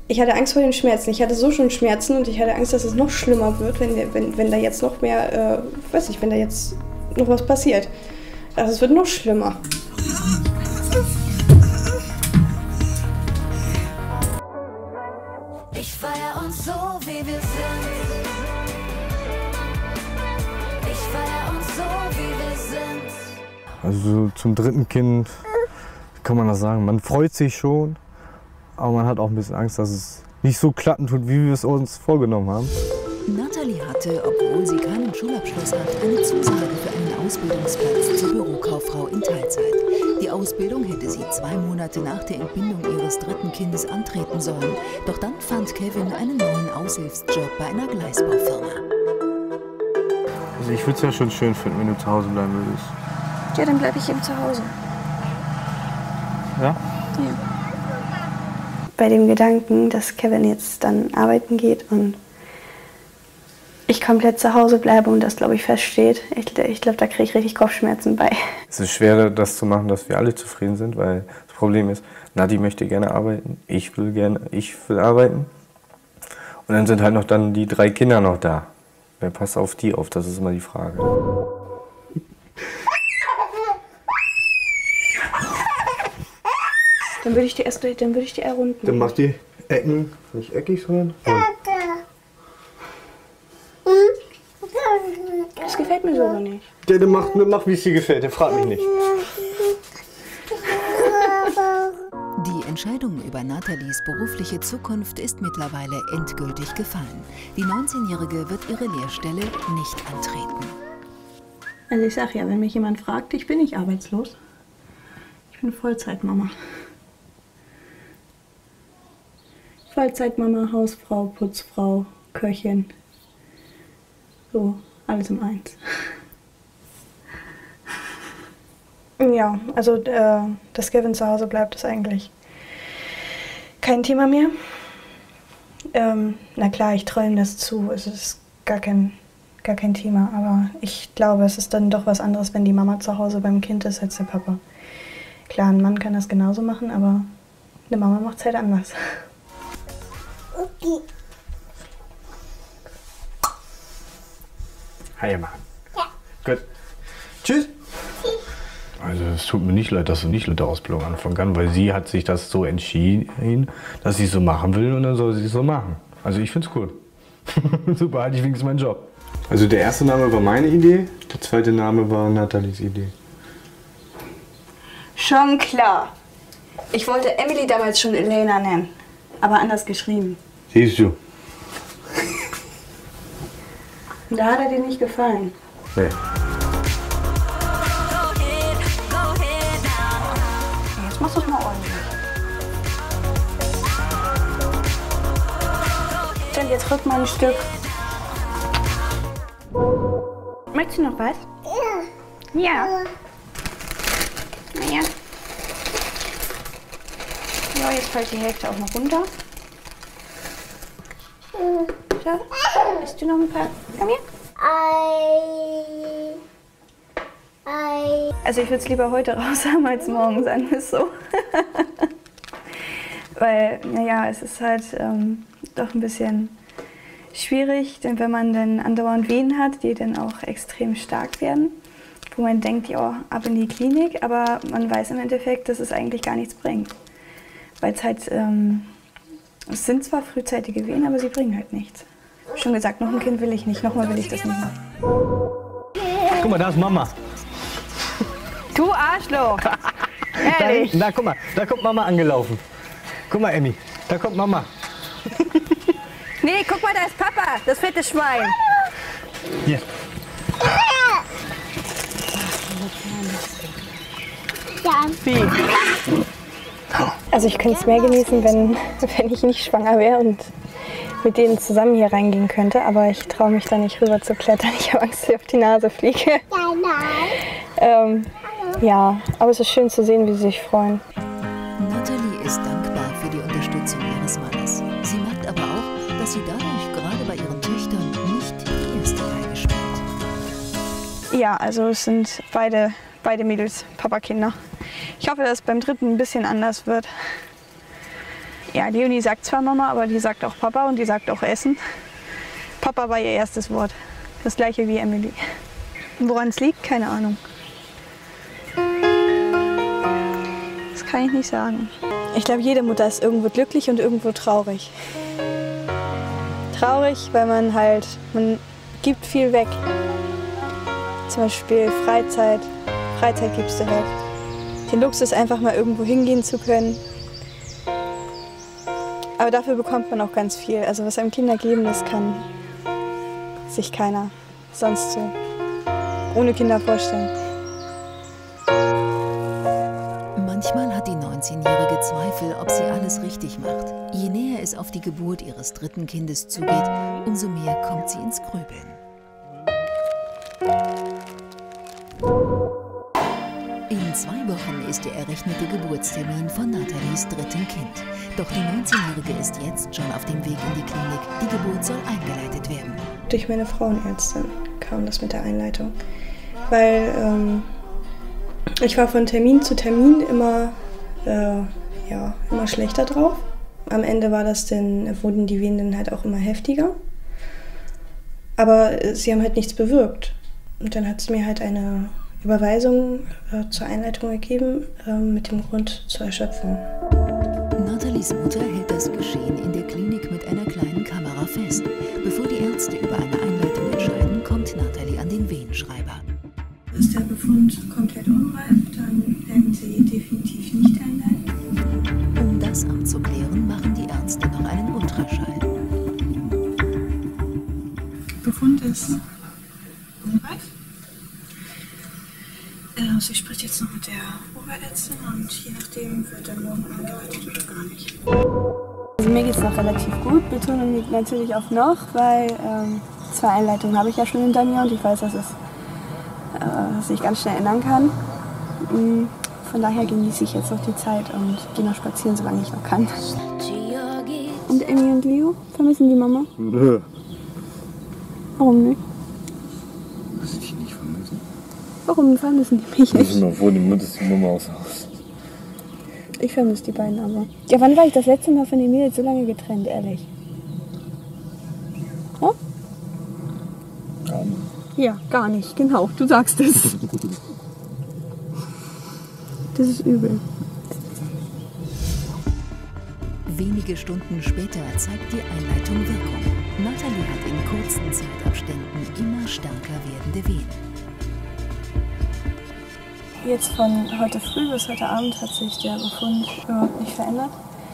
Ich hatte Angst vor den Schmerzen. Ich hatte so schon Schmerzen und ich hatte Angst, dass es noch schlimmer wird, wenn da jetzt noch mehr, weiß ich, wenn da jetzt noch was passiert. Also es wird noch schlimmer. Ich feier uns so, wie wir sind. Ich feier uns so, wie wir sind. Also zum dritten Kind kann man das sagen. Man freut sich schon, aber man hat auch ein bisschen Angst, dass es nicht so klappen tut, wie wir es uns vorgenommen haben. Natalie hatte, obwohl sie keinen Schulabschluss hat, eine Zusage für einen Ausbildungsplatz zur Bürokauffrau in Teilzeit. Die Ausbildung hätte sie 2 Monate nach der Entbindung ihres dritten Kindes antreten sollen. Doch dann fand Kevin einen neuen Aushilfsjob bei einer Gleisbaufirma. Also ich würde es ja schon schön finden, wenn du zu Hause bleiben würdest. Ja, dann bleibe ich eben zu Hause. Ja? Ja. Bei dem Gedanken, dass Kevin jetzt dann arbeiten geht und ich komplett zu Hause bleibe und das, glaube ich, feststeht, ich glaube, da kriege ich richtig Kopfschmerzen bei. Es ist schwer, das zu machen, dass wir alle zufrieden sind, weil das Problem ist, Nadi möchte gerne arbeiten, ich will arbeiten. Und dann sind halt noch dann die 3 Kinder noch da. Wer passt auf die auf? Das ist immer die Frage. Dann würde ich die errunden. Dann mach die Ecken nicht eckig, sondern... Das gefällt mir so aber nicht. Ja, dann mach wie es dir gefällt, der fragt mich nicht. Die Entscheidung über Nathalies berufliche Zukunft ist mittlerweile endgültig gefallen. Die 19-Jährige wird ihre Lehrstelle nicht antreten. Also ich sag ja, wenn mich jemand fragt, ich bin nicht arbeitslos. Ich bin Vollzeitmama. Vollzeitmama, Hausfrau, Putzfrau, Köchin. So, alles im Eins. Ja, also dass Kevin zu Hause bleibt, ist eigentlich kein Thema mehr. Na klar, ich traue ihm das zu, es ist gar kein Thema, aber ich glaube, es ist dann doch was anderes, wenn die Mama zu Hause beim Kind ist als der Papa. Klar, ein Mann kann das genauso machen, aber eine Mama macht es halt anders. Okay. Hi, Mann. Ja. Gut. Tschüss. Also es tut mir nicht leid, dass du nicht mit der Ausbildung anfangen kannst, weil sie hat sich das so entschieden, dass sie es so machen will und dann soll sie es so machen. Also ich finde es gut. Super, hatte ich wenigstens meinen Job. Also der erste Name war meine Idee, der zweite Name war Nathalies Idee. Schon klar. Ich wollte Emily damals schon Elena nennen, aber anders geschrieben. Siehst du? Und da hat er dir nicht gefallen. Nee. Jetzt machst du es mal ordentlich. Und jetzt rück mal ein Stück. Möchtest du noch was? Ja. Ja. Naja. Ja, jetzt fällt die Hälfte auch noch runter. So, isst du noch ein paar? Komm her. Also ich würde es lieber heute raus haben als morgen, sagen wir es so. Weil, naja, es ist halt doch ein bisschen schwierig, denn wenn man dann andauernd Wehen hat, die dann auch extrem stark werden, wo man denkt, ja, ab in die Klinik, aber man weiß im Endeffekt, dass es eigentlich gar nichts bringt. Weil es halt, es sind zwar frühzeitige Wehen, aber sie bringen halt nichts. Schon gesagt, noch ein Kind will ich nicht, nochmal will ich das nicht machen. Guck mal, da ist Mama. Du Arschloch! Ehrlich? Da, guck mal, da kommt Mama angelaufen. Guck mal, Emmy, da kommt Mama. Nee, guck mal, da ist Papa, das fette Schwein. Hier. Wie? Also ich könnte es mehr genießen, wenn ich nicht schwanger wäre und mit denen zusammen hier reingehen könnte, aber ich traue mich da nicht rüber zu klettern. Ich habe Angst, dass ich auf die Nase fliege. Ja, aber es ist schön zu sehen, wie sie sich freuen. Natalie ist dankbar für die Unterstützung ihres Mannes. Sie merkt aber auch, dass sie dadurch gerade bei ihren Töchtern nicht die erste Geige spielt. Ja, also es sind beide Mädels Papakinder. Ich hoffe, dass es beim dritten ein bisschen anders wird. Ja, Leonie sagt zwar Mama, aber die sagt auch Papa und die sagt auch Essen. Papa war ihr erstes Wort. Das gleiche wie Emily. Woran es liegt, keine Ahnung. Das kann ich nicht sagen. Ich glaube, jede Mutter ist irgendwo glücklich und irgendwo traurig. Traurig, weil man gibt viel weg. Zum Beispiel Freizeit. Freizeit gibst du weg. Den Luxus, einfach mal irgendwo hingehen zu können. Aber dafür bekommt man auch ganz viel. Also was einem Kinder geben, das kann sich keiner sonst so ohne Kinder vorstellen. Manchmal hat die 19-Jährige Zweifel, ob sie alles richtig macht. Je näher es auf die Geburt ihres dritten Kindes zugeht, umso mehr kommt sie ins Grübeln. In 2 Wochen ist der errechnete Geburtstermin von Nathalies dritten Kind. Doch die 19-Jährige ist jetzt schon auf dem Weg in die Klinik. Die Geburt soll eingeleitet werden. Durch meine Frauenärztin kam das mit der Einleitung. Weil ich war von Termin zu Termin immer schlechter drauf. Am Ende wurden die Wehen dann halt auch immer heftiger. Aber sie haben halt nichts bewirkt. Und dann hat es mir halt eine Überweisung zur Einleitung gegeben mit dem Grund zur Erschöpfung. Nathalies Mutter hält das Geschehen in der Klinik mit einer kleinen Kamera fest. Bevor die Ärzte über eine Einleitung entscheiden, kommt Nathalie an den Wehenschreiber. Ist der Befund komplett unreif, dann werden sie definitiv nicht einleiten. Um das abzuklären, machen die Ärzte noch einen Ultraschall. Befund ist unreif. Sie spricht jetzt noch mit der Oberärztin und je nachdem wird dann morgen eingeleitet oder gar nicht. Also mir geht es noch relativ gut. Betonung liegt natürlich auf noch, weil 2 Einleitungen habe ich ja schon hinter mir und ich weiß, dass ich ganz schnell ändern kann. Von daher genieße ich jetzt noch die Zeit und gehe noch spazieren, solange ich noch kann. Und Emmy und Leo, vermissen die Mama? Nö. Warum nicht? Muss ich dich nicht vermissen? Warum vermissen die mich Ich nicht? mal vor, die ist die Mama aus Haus. Ich vermisse die beiden aber. Ja, wann war ich das letzte Mal von den Mädels so lange getrennt, ehrlich? Ja? Gar nicht. Ja, gar nicht, genau, du sagst es. Das ist übel. Wenige Stunden später zeigt die Einleitung Wirkung. Nathalie hat in kurzen Zeitabständen immer stärker werdende Wehen. Jetzt von heute früh bis heute Abend hat sich der Befund überhaupt nicht verändert.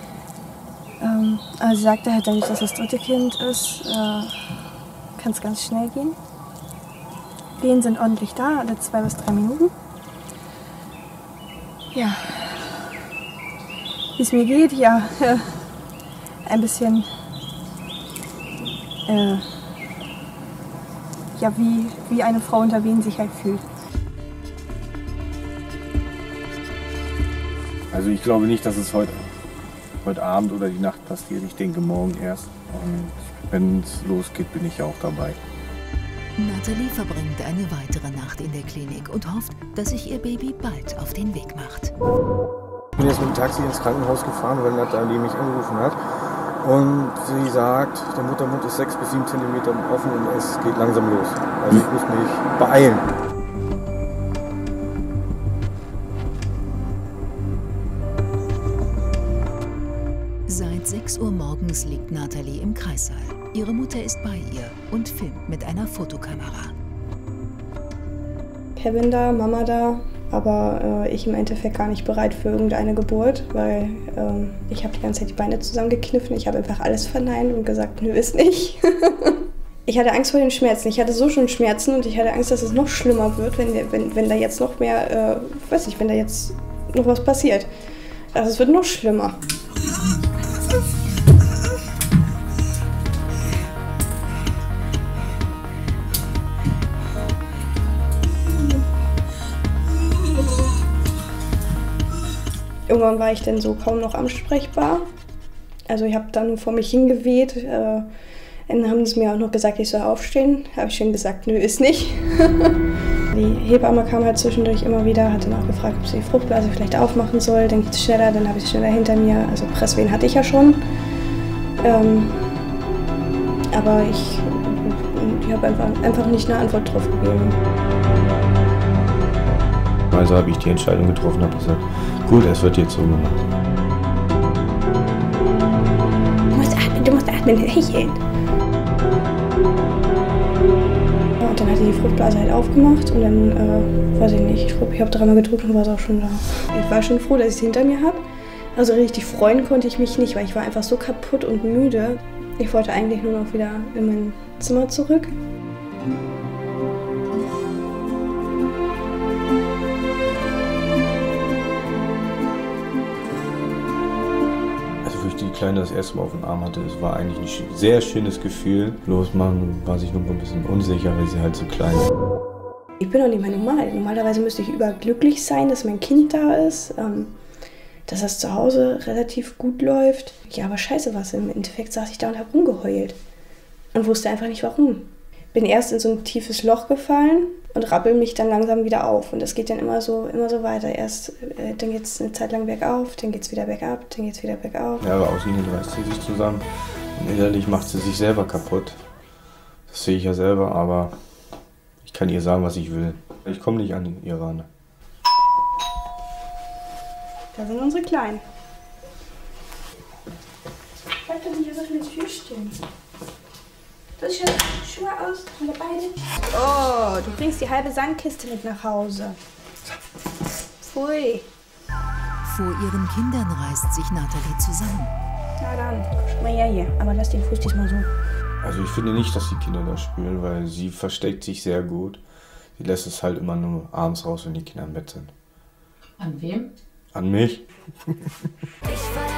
Also sie sagte halt, dadurch, dass das dritte Kind ist, kann es ganz schnell gehen. Wehen sind ordentlich da, alle 2 bis 3 Minuten. Ja, wie es mir geht, ja, ein bisschen, wie eine Frau unter Wehen sich halt fühlt. Also ich glaube nicht, dass es heute Abend oder die Nacht passiert. Ich denke morgen erst. Und wenn es losgeht, bin ich auch dabei. Nathalie verbringt eine weitere Nacht in der Klinik und hofft, dass sich ihr Baby bald auf den Weg macht. Ich bin jetzt mit dem Taxi ins Krankenhaus gefahren, weil Nathalie mich angerufen hat. Und sie sagt, der Muttermund ist 6 bis 7 Zentimeter offen und es geht langsam los. Also ich muss mich beeilen. Seit 6 Uhr morgens liegt Nathalie im Kreissaal. Ihre Mutter ist bei ihr und filmt mit einer Fotokamera. Kevin da, Mama da, aber ich im Endeffekt gar nicht bereit für irgendeine Geburt, weil ich habe die ganze Zeit die Beine zusammengekniffen. Ich habe einfach alles verneint und gesagt, nö, ist nicht. Ich hatte Angst vor den Schmerzen. Ich hatte so schon Schmerzen und ich hatte Angst, dass es noch schlimmer wird, wenn da jetzt noch mehr, wenn da jetzt noch was passiert. Also es wird noch schlimmer. Irgendwann war ich dann so kaum noch ansprechbar. Also ich habe dann vor mich hingeweht. Dann haben sie mir auch noch gesagt, ich soll aufstehen. Habe ich schon gesagt, nö, ist nicht. die Hebamme kam halt zwischendurch immer wieder, hat dann auch gefragt, ob sie die Fruchtblase vielleicht aufmachen soll. Dann geht es schneller, dann habe ich es schneller hinter mir. Also Presswehen hatte ich ja schon. Aber ich habe einfach nicht eine Antwort drauf gegeben. Also habe ich die Entscheidung getroffen, habe gesagt, gut, es wird jetzt so gemacht. Du musst atmen, hecheln. Und dann hat die Fruchtblase halt aufgemacht und dann, weiß ich nicht, ich glaube, ich habe 3-mal gedrückt und war es auch schon da. Ich war schon froh, dass ich es hinter mir habe. Also richtig freuen konnte ich mich nicht, weil ich war einfach so kaputt und müde. Ich wollte eigentlich nur noch wieder in mein Zimmer zurück. Also, wo ich die Kleine das erste Mal auf dem Arm hatte, es war eigentlich ein sehr schönes Gefühl. Bloß man war sich nur ein bisschen unsicher, weil sie halt so klein ist. Ich bin doch nicht mehr normal. Normalerweise müsste ich überglücklich sein, dass mein Kind da ist, dass das zu Hause relativ gut läuft. Ja, aber scheiße was. Im Endeffekt saß ich da und habe rumgeheult und wusste einfach nicht warum. Bin erst in so ein tiefes Loch gefallen und rappel mich dann langsam wieder auf. Und das geht dann immer so weiter. Erst, dann geht es eine Zeit lang bergauf, dann geht es wieder bergab, dann geht es wieder bergauf. Ja, aber außen reißt sie sich zusammen und innerlich macht sie sich selber kaputt. Das sehe ich ja selber, aber ich kann ihr sagen, was ich will. Ich komme nicht an ihr ran. Da sind unsere Kleinen. Bleib doch nicht so viel ins Türchen. Das ist ja Schuhe aus, oder beide. Oh, du bringst die halbe Sandkiste mit nach Hause. Pfui. Vor ihren Kindern reißt sich Nathalie zusammen. Na dann, schau mal her hier. Aber lass den Fuß diesmal so. Also ich finde nicht, dass die Kinder das spüren, weil sie versteckt sich sehr gut. Sie lässt es halt immer nur abends raus, wenn die Kinder im Bett sind. An wem? An mich. Ich feier